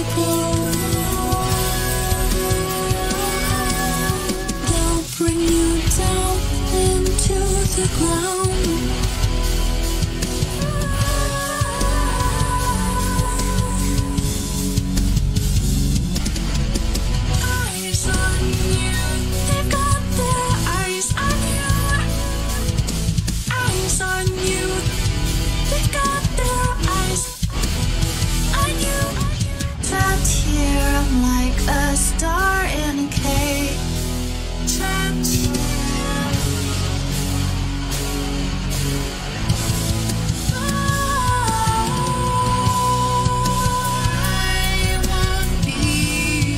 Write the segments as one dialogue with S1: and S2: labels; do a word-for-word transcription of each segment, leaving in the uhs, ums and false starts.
S1: people. They'll bring you down into the ground. Eyes on you, they've got their eyes on you. Eyes on you, they've got their eyes on you. Trapped here, I'm like a star in a cage. Trapped here. I won't be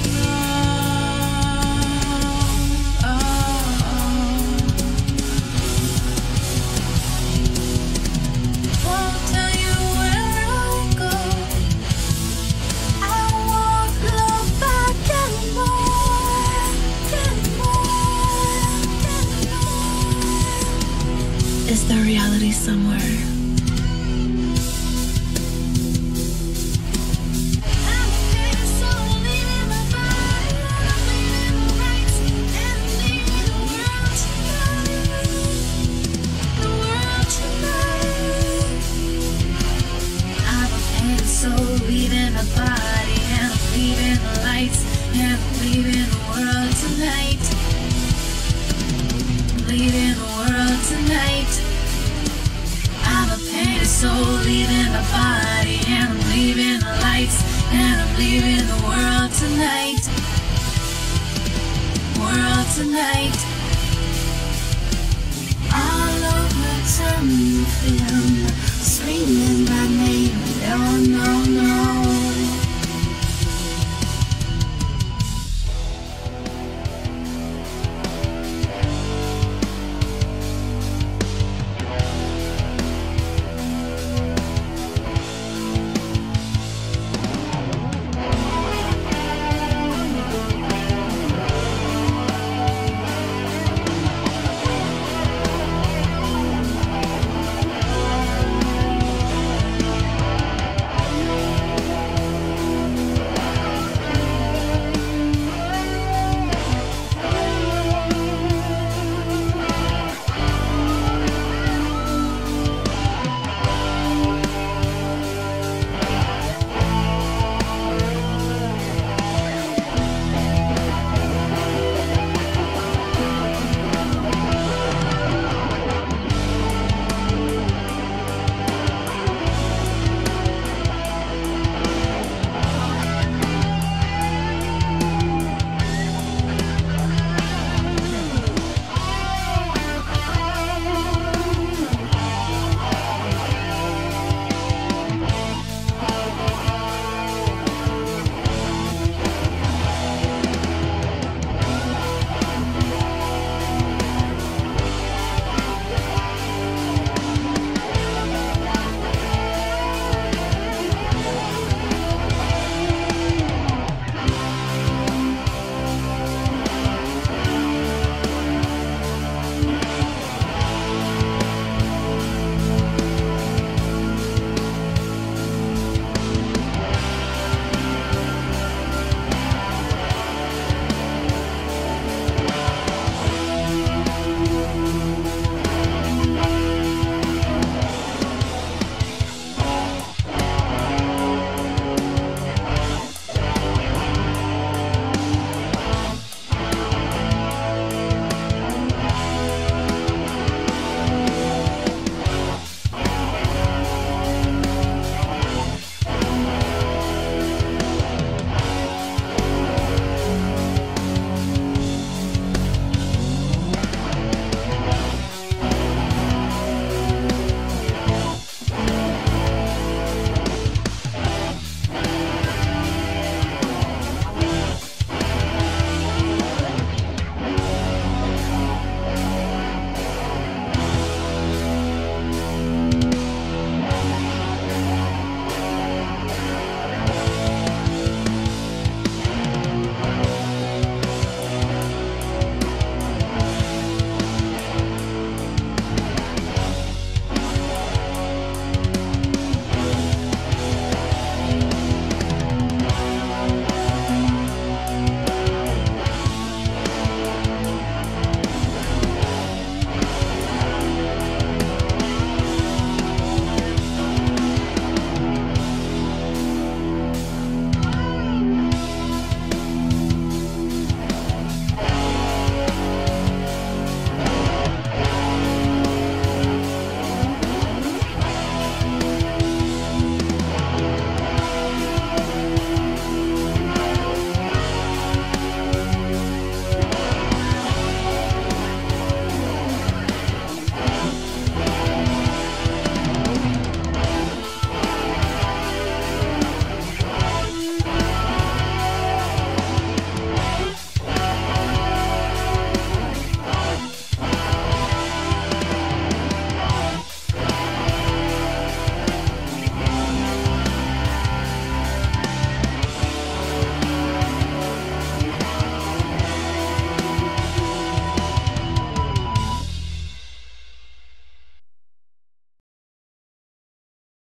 S1: long. Oh. Won't tell you where I'll go. I won't look back anymore, anymore, anymore. Is there reality somewhere? I'm okay, so leaving my body, I'm leaving the rights, and I'm leaving the world tonight. The world tonight. I'm a painted soul, leaving my body, and I'm leaving the lights, and I'm leaving the world tonight. Leaving the world tonight. I'm a painted soul, leaving my body, and I'm leaving the lights, and I'm leaving the world tonight. World tonight. All over town you feel